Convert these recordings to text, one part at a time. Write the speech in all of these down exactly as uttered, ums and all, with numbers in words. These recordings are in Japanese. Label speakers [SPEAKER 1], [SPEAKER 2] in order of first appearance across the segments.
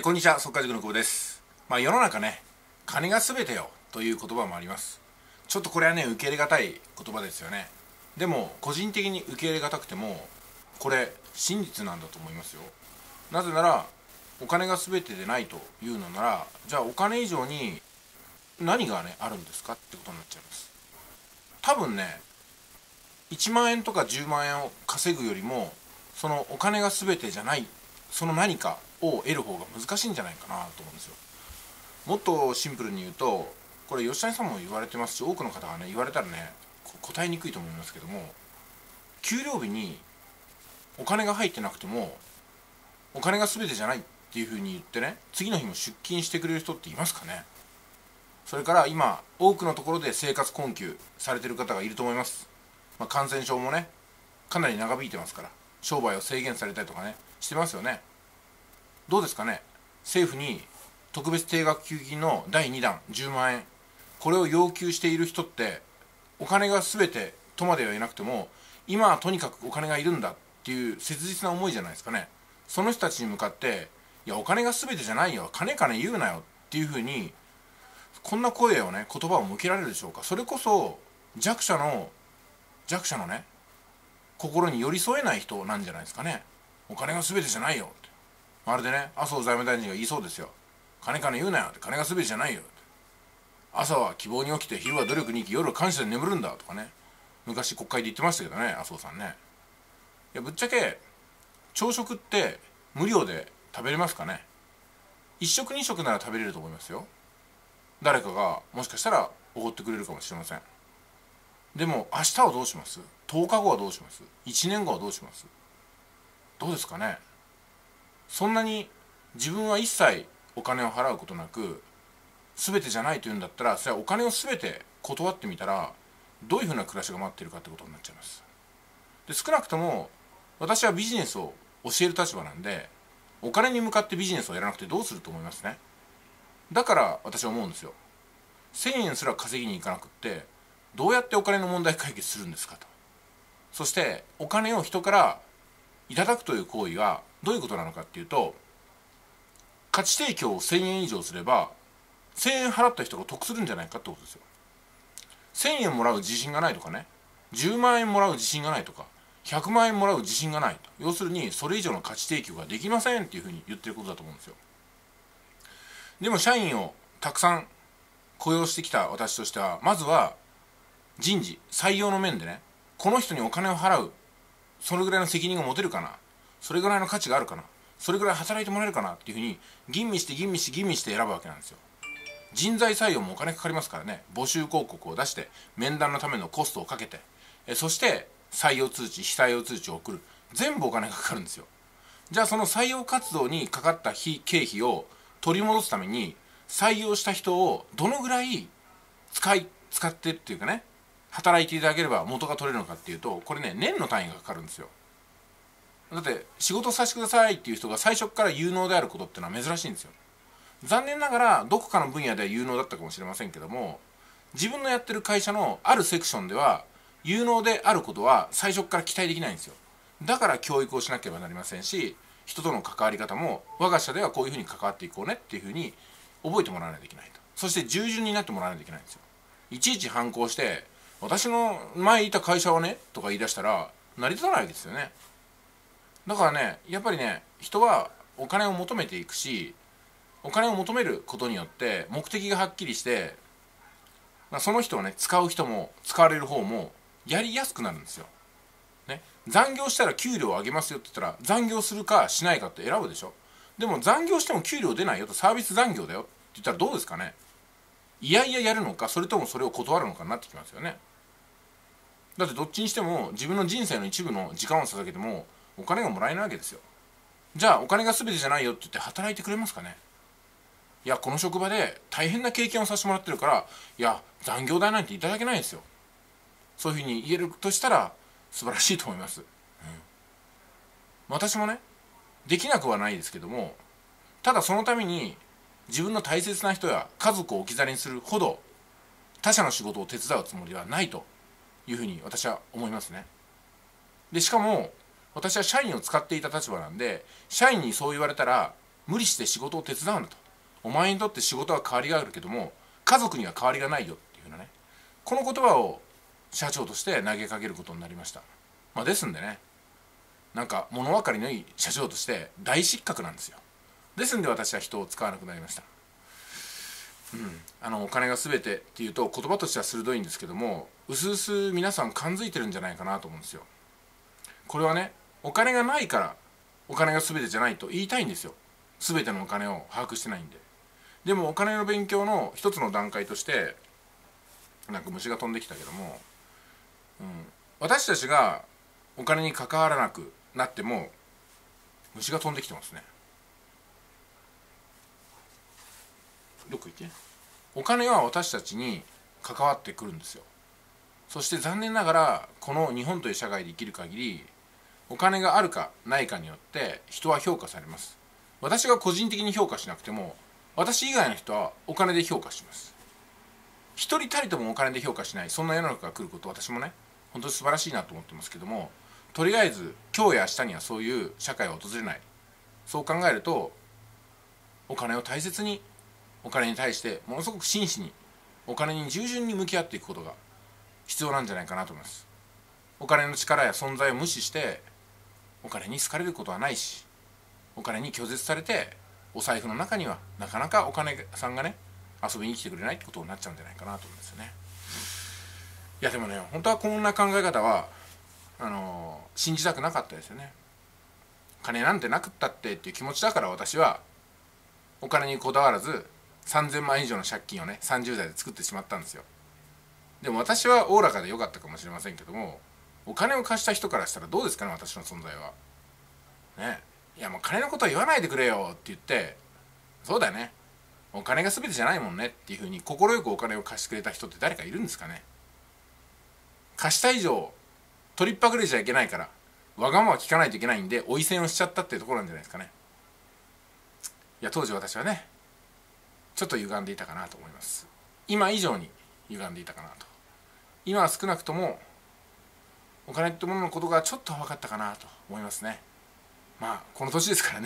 [SPEAKER 1] こんにちは、速稼塾の久保です。まあ世の中ね、金が全てよという言葉もあります。ちょっとこれはね、受け入れがたい言葉ですよね。でも個人的に受け入れがたくても、これ真実なんだと思いますよ。なぜならお金が全てでないというのなら、じゃあお金以上に何がねあるんですかってことになっちゃいます。多分ね、いちまんえんとかじゅうまんえんを稼ぐよりも、そのお金が全てじゃない、その何かを得る方が難しいんじゃないかなと思うんですよ。もっとシンプルに言うと、これ吉谷さんも言われてますし、多くの方がね言われたらね答えにくいと思いますけども、給料日にお金が入ってなくてもお金が全てじゃないっていうふうに言ってね、次の日も出勤してくれる人っていますかね。それから今多くのところで生活困窮されている方がいると思います。まあ、感染症もねかなり長引いてますから、商売を制限されたりとかねしてますよね。どうですかね。政府に特別定額給付金のだいにだんじゅうまんえん、これを要求している人って、お金が全てとまでは言えなくても、今はとにかくお金がいるんだっていう切実な思いじゃないですかね。その人たちに向かって、いやお金が全てじゃないよ、金金言うなよっていうふうに、こんな声をね言葉を向けられるでしょうか。それこそ弱者の弱者のね心に寄り添えない人なんじゃないですかね。お金が全てじゃないよって、まるでね麻生財務大臣が言いそうですよ。金金言うなよって、金が全てじゃないよって、朝は希望に起きて昼は努力に生き夜は感謝で眠るんだとかね、昔国会で言ってましたけどね、麻生さんね。いやぶっちゃけ朝食って無料で食べれますかね。いっしょくにしょくなら食べれると思いますよ。誰かがもしかしたらおごってくれるかもしれません。でも明日はどうします？とおかごはどうします？いちねんごはどうします？どうですかね。そんなに自分は一切お金を払うことなく全てじゃないというんだったら、それはお金を全て断ってみたらどういうふうな暮らしが待っているかってことになっちゃいます。で少なくとも私はビジネスを教える立場なんで、お金に向かってビジネスをやらなくてどうすると思いますね。だから私は思うんですよ。せんえんすら稼ぎに行かなくってどうやってお金の問題解決するんですかと。そしてお金を人からいただくという行為がどういうことなのかっていうと、価値提供をせんえん以上すればせんえん払った人が得するんじゃないかってことですよ。せんえんもらう自信がないとかね、じゅうまんえんもらう自信がないとか、ひゃくまんえんもらう自信がないと、要するにそれ以上の価値提供ができませんっていうふうに言ってることだと思うんですよ。でも社員をたくさん雇用してきた私としては、まずは人事採用の面でね、この人にお金を払う、それぐらいの責任が持てるかな、それぐらいの価値があるかな、それぐらい働いてもらえるかなっていうふうに吟味して吟味して吟味して選ぶわけなんですよ。人材採用もお金かかりますからね。募集広告を出して面談のためのコストをかけて、えそして採用通知非採用通知を送る、全部お金がかかるんですよ。じゃあその採用活動にかかった費経費を取り戻すために、採用した人をどのぐらい使い使ってっていうかね、働いていただければ元が取れるのかっていうと、これね年の単位がかかるんですよ。だって仕事させてくださいっていう人が最初から有能であることってのは珍しいんですよ。残念ながらどこかの分野では有能だったかもしれませんけども、自分のやってる会社のあるセクションでは有能であることは最初から期待できないんですよ。だから教育をしなければなりませんし、人との関わり方も我が社ではこういうふうに関わっていこうねっていうふうに覚えてもらわないといけないと。そして従順になってもらわないといけないんですよ。いちいち反抗して私の前いた会社はねとか言い出したら成り立たないわけですよね。だからね、やっぱりね、人はお金を求めていくし、お金を求めることによって目的がはっきりして、その人をね使う人も使われる方もやりやすくなるんですよ、ね、残業したら給料を上げますよって言ったら残業するかしないかって選ぶでしょ。でも残業しても給料出ないよと、サービス残業だよって言ったらどうですかね。いやいややるのか、それともそれを断るのかになってきますよね。だってどっちにしても自分の人生の一部の時間を捧げてもお金がもらえないわけですよ。じゃあお金が全てじゃないよって言って働いてくれますかね。いやこの職場で大変な経験をさせてもらってるから、いや残業代なんていただけないんですよ。そういうふうに言えるとしたら素晴らしいと思います、うん、私もねできなくはないですけども、ただそのために自分の大切な人や家族を置き去りにするほど他者の仕事を手伝うつもりはないというふうに私は思いますね。でしかも私は社員を使っていた立場なんで、社員にそう言われたら無理して仕事を手伝うなと。お前にとって仕事は変わりがあるけども家族には変わりがないよっていうふうなね、この言葉を社長として投げかけることになりました。まあ、ですんでね、なんか物分かりのいい社長として大失格なんですよ。ですんで私は人を使わなくなりました。うん、あのお金が全てっていうと言葉としては鋭いんですけども、うすうす皆さん感づいてるんじゃないかなと思うんですよ。これはね、お金がないからお金が全てじゃないと言いたいんですよ。全てのお金を把握してないんで。でもお金の勉強の一つの段階として、なんか虫が飛んできたけども、うん、私たちがお金に関わらなくなっても虫が飛んできてますね。どこ行って。お金は私たちに関わってくるんですよ。そして残念ながらこの日本という社会で生きる限り、お金があるかないかによって人は評価されます。私が個人的に評価しなくても私以外の人はお金で評価します。一人たりともお金で評価しない、そんな世の中が来ることを私もね本当に素晴らしいなと思ってますけども、とりあえず今日や明日にはそういう社会は訪れない。そう考えるとお金を大切に、お金に対してものすごく真摯に、お金に従順に向き合っていくことが必要なんじゃないかなと思います。お金の力や存在を無視してお金に好かれることはないし、お金に拒絶されてお財布の中にはなかなかお金さんがね遊びに来てくれないってことになっちゃうんじゃないかなと思うんですよね。いやでもね、本当はこんな考え方はあのー、信じたくなかったですよね。金なんてなくったってっていう気持ちだから私はお金にこだわらずさんぜんまん以上の借金をねさんじゅう代で作ってしまったんですよ。でも私はおおらかでよかったかもしれませんけども、お金を貸した人からしたらどうですかね、私の存在はね。いやもう金のことは言わないでくれよって言って、そうだよね、お金が全てじゃないもんねっていうふうに快くお金を貸してくれた人って誰かいるんですかね。貸した以上取りっぱぐれちゃいけないからわがまま聞かないといけないんで追い銭をしちゃったっていうところなんじゃないですかね。いや当時私はねちょっと歪んでいたかなと思います。今以上に歪んでいたかなと。今は少なくともお金ってもののことがちょっと分かったかなと思いますね。まあこの年ですからね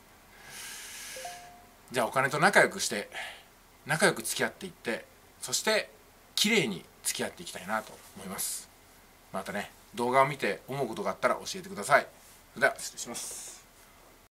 [SPEAKER 1] じゃあお金と仲良くして仲良く付き合っていって、そしてきれいに付き合っていきたいなと思います。またね動画を見て思うことがあったら教えてください。それでは失礼します。